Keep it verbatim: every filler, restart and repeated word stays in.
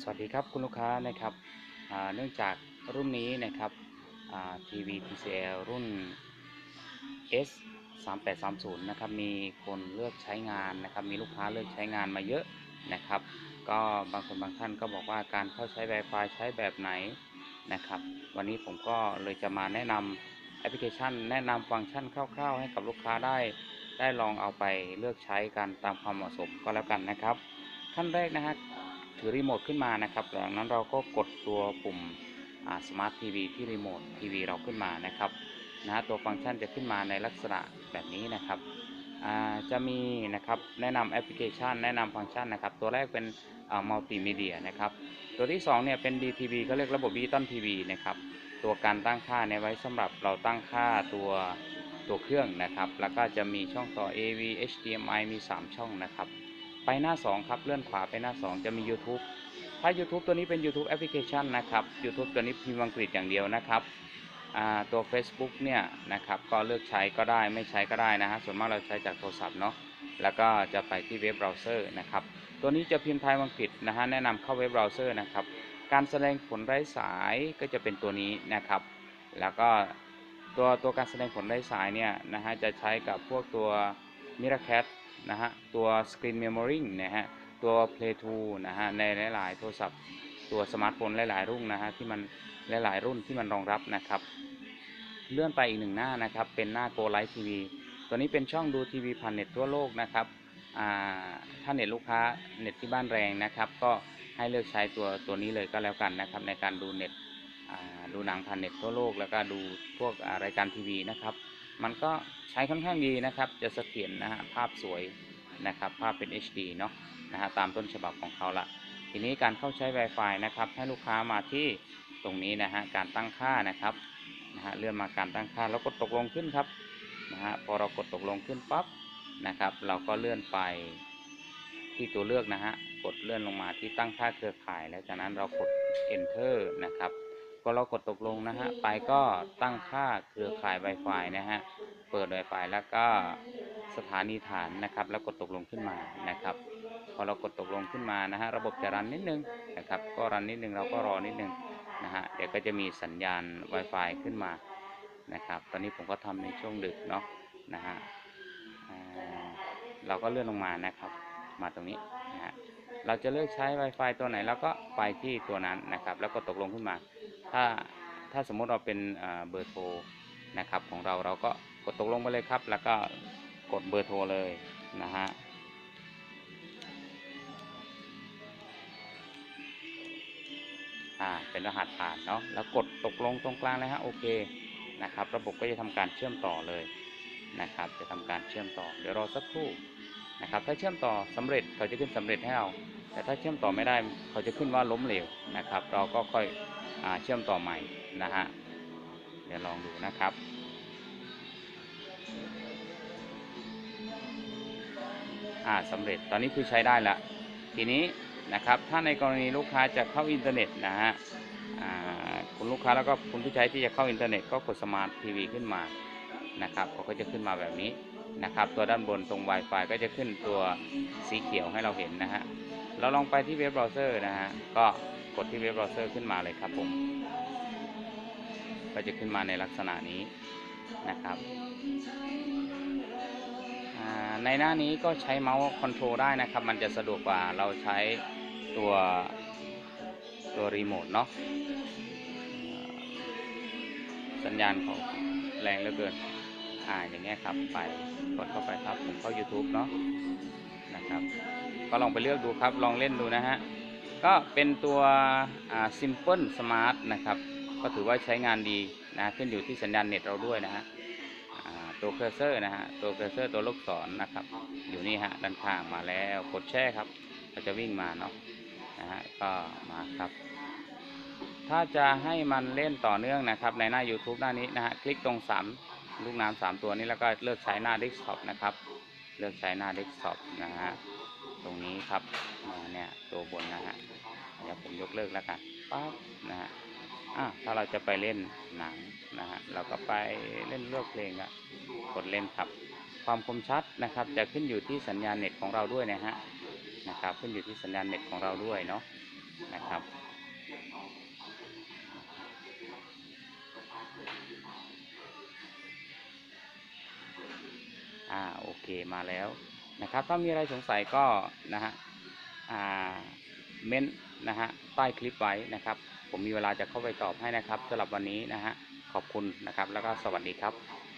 สวัสดีครับคุณลูกค้านะครับเนื่องจากรุ่นนี้นะครับทีวี ที ซี แอล รุ่น เอส สามแปดสามศูนย์ นะครับมีคนเลือกใช้งานนะครับมีลูกค้าเลือกใช้งานมาเยอะนะครับก็บางคนบางท่านก็บอกว่าการเข้าใช้ Wi-Fi ใช้แบบไหนนะครับวันนี้ผมก็เลยจะมาแนะนำแอปพลิเคชันแนะนำฟังก์ชันคร่าวๆให้กับลูกค้าได้ได้ลองเอาไปเลือกใช้กันตามความเหมาะสมก็แล้วกันนะครับขั้นแรกนะฮะถือรีโมทขึ้นมานะครับจากนั้นเราก็กดตัวปุ่มสมาร์ททีวีที่รีโมททีวีเราขึ้นมานะครับนะตัวฟังก์ชันจะขึ้นมาในลักษณะแบบนี้นะครับจะมีนะครับแนะนำแอปพลิเคชันแนะนำฟังก์ชันนะครับตัวแรกเป็นมัลติมีเดียนะครับตัวที่สองเนี่ยเป็น ดี ที วี เขาเรียกระบบดิจิตอลทีวีนะครับตัวการตั้งค่าในไว้สำหรับเราตั้งค่าตัวตัวเครื่องนะครับแล้วก็จะมีช่องต่อ เอ วี เอช ดี เอ็ม ไอ มีสามช่องนะครับไปหน้าสองครับเลื่อนขวาไปหน้าสองจะมี YouTube ถ้า YouTube ตัวนี้เป็น YouTube แอปพลิเคชันนะครับ YouTube ตัวนี้พิมพ์อังกฤษอย่างเดียวนะครับตัว Facebook เนี่ยนะครับก็เลือกใช้ก็ได้ไม่ใช้ก็ได้นะฮะส่วนมากเราใช้จากโทรศัพท์เนาะแล้วก็จะไปที่เว็บเบราว์เซอร์นะครับตัวนี้จะพิมพ์ไทยอังกฤษนะฮะแนะนำเข้าเว็บเบราว์เซอร์นะครับการแสดงผลไร้สายก็จะเป็นตัวนี้นะครับแล้วก็ตัวตัวการแสดงผลไร้สายเนี่ยนะฮะจะใช้กับพวกตัว Miracat นะฮะตัว Screen Mirroring นะฮะตัว Play ทู นะฮะในหลายๆโทรศัพท์ตัวสมาร์ทโฟนหลายๆรุ่นนะฮะที่มันหลายๆรุ่นที่มันรองรับนะครับเลื่อนไปอีกหนึ่งหน้านะครับเป็นหน้า Go Live ที วี ตัวนี้เป็นช่องดูทีวีผ่านเน็ตทั่วโลกนะครับถ้าเน็ตลูกค้าเน็ตที่บ้านแรงนะครับก็ให้เลือกใช้ตัวตัวนี้เลยก็แล้วกันนะครับในการดูเน็ตดูหนังผ่านเน็ตทั่วโลกแล้วก็ดูพวกรายการทีวีนะครับมันก็ใช้ค่อนข้างดีนะครับจะเสถียรนะฮะภาพสวยนะครับภาพเป็น เอช ดี เนาะนะฮะตามต้นฉบับของเขาละทีนี้การเข้าใช้ Wi-Fi นะครับให้ลูกค้ามาที่ตรงนี้นะฮะการตั้งค่านะครับนะฮะเลื่อนมาการตั้งค่าแล้วกดตกลงขึ้นครับนะฮะพอเรากดตกลงขึ้นปั๊บนะครับเราก็เลื่อนไปที่ตัวเลือกนะฮะกดเลื่อนลงมาที่ตั้งค่าเครือข่ายแล้วจากนั้นเรากด enter นะครับพอเรากดตกลงนะฮะไปก็ตั้งค่าเครือข่าย Wi-Fi นะฮะเปิด Wi-Fi แล้วก็สถานีฐานนะครับแล้วกดตกลงขึ้นมานะครับพอเรากดตกลงขึ้นมานะฮะระบบจะรันนิดนึงนะครับก็รันนิดนึงเราก็รอนิดนึงนะฮะเดี๋ยวก็จะมีสัญญาณ Wi-Fi ขึ้นมานะครับตอนนี้ผมก็ทำในช่วงดึกเนาะนะฮะเราก็เลื่อนลงมานะครับมาตรงนี้นะฮะเราจะเลือกใช้ Wi-Fi ตัวไหนแล้วก็ไปที่ตัวนั้นนะครับแล้วก็ตกลงขึ้นมาถ้าถ้าสมมติเราเป็นเบอร์โทรนะครับของเราเราก็กดตกลงไปเลยครับแล้วก็กดเบอร์โทรเลยนะฮะอ่าเป็นรหัสผ่านเนาะแล้วกดตกลงตรงกลางเลยฮะโอเคนะครับระบบก็จะทำการเชื่อมต่อเลยนะครับจะทำการเชื่อมต่อเดี๋ยวรอสักครู่นะครับถ้าเชื่อมต่อสำเร็จเขาจะขึ้นสำเร็จให้เราแต่ถ้าเชื่อมต่อไม่ได้เขาจะขึ้นว่าล้มเหลวนะครับเราก็ค่อยอ่าเชื่อมต่อใหม่นะฮะเดี๋ยวลองดูนะครับอ่าสำเร็จตอนนี้คือใช้ได้แล้วทีนี้นะครับถ้าในกรณีลูกค้าจะเข้าอินเทอร์เน็ตนะฮะคุณลูกค้าแล้วก็คุณผู้ใช้ที่จะเข้าอินเทอร์เน็ตก็กดสมาร์ททีวีขึ้นมานะครับเขาก็จะขึ้นมาแบบนี้นะครับตัวด้านบนตรง Wi-Fi ก็จะขึ้นตัวสีเขียวให้เราเห็นนะฮะเราลองไปที่เว็บเบราว์เซอร์นะฮะก็กดที่เว็บเบราว์เซอร์ขึ้นมาเลยครับผมก็จะขึ้นมาในลักษณะนี้นะครับในหน้านี้ก็ใช้เมาส์คอนโทรลได้นะครับมันจะสะดวกกว่าเราใช้ตัวตัวรีโมทเนาะสัญญาณของแรงเหลือเกินอ่าอย่างเงี้ยครับไปกดเข้าไปครับผมเข้า YouTube เนาะนะครับก็ลองไปเลือกดูครับลองเล่นดูนะฮะก็เป็นตัวอ่า Simple Smart นะครับก็ถือว่าใช้งานดีนะขึ้นอยู่ที่สัญญาณเน็ตเราด้วยนะฮะตัวเคอร์เซอร์นะฮะตัวเคอร์เซอร์ตัวลูกศรนะครับอยู่นี่ฮะด้านข้างมาแล้วกดแช่ครับเราจะวิ่งมาเนาะนะฮะก็มาครับถ้าจะให้มันเล่นต่อเนื่องนะครับในหน้า YouTube หน้านี้นะฮะคลิกตรงสามลูกน้ำสามตัวนี้แล้วก็เลือกใช้หน้าเดสก์ท็อปนะครับเลือกใช้หน้าเดสก์ท็อปนะฮะตรงนี้ครับเนี่ยตัวบนนะฮะเดี๋ยวผมยกเลิกแล้วกันปั๊บนะฮะอ่ะถ้าเราจะไปเล่นหนังนะฮะเราก็ไปเล่นเลือกเพลงอะกดเล่นครับความคมชัดนะครับจะขึ้นอยู่ที่สัญญาณเน็ตของเราด้วยนะฮะนะครับขึ้นอยู่ที่สัญญาณเน็ตของเราด้วยเนาะนะครับอ่าโอเคมาแล้วนะครับถ้ามีอะไรสงสัยก็นะฮะอ่าเม้นนะฮะใต้คลิปไว้นะครับผมมีเวลาจะเข้าไปตอบให้นะครับสำหรับวันนี้นะฮะขอบคุณนะครับแล้วก็สวัสดีครับ